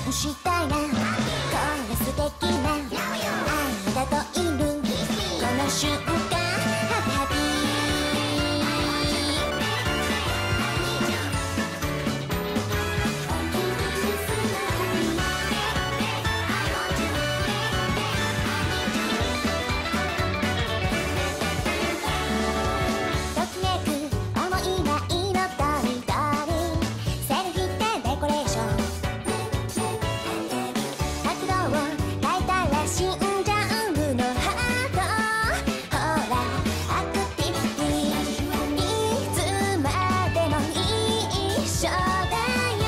したいな、こんな素敵なあなたといるこの瞬間、ハピハピときめく思いが彩りセルフでデコレーション、角度を変えたら死んじゃうのハート、ほらアクティビティいつまでも一緒だよ、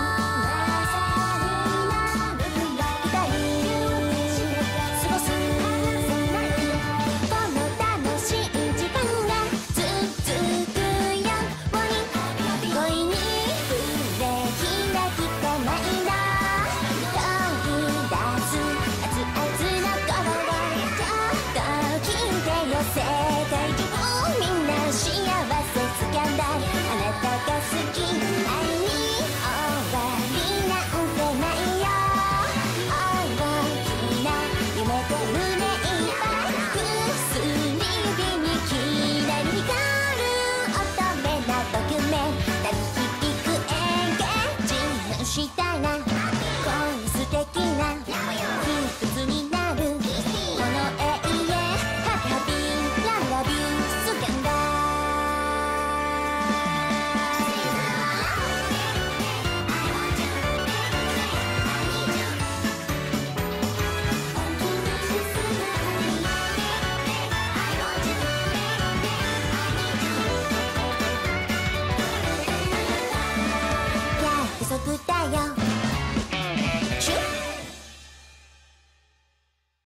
二人過ごすこの楽しい時間が続くように、恋に触れ開きたないの、飛び出す熱々の頃をちょっと聞いてよ、世界中みんな幸せスキャンダル、あなたが好き、愛に終わりなんてないよ、大きな夢と胸いっぱい薬指にきらり光る乙女なドキュメンタリー、響く演芸自慢したいな、こんな素敵な一つになるこの永遠、ハピハピララビュースキャンダル。約束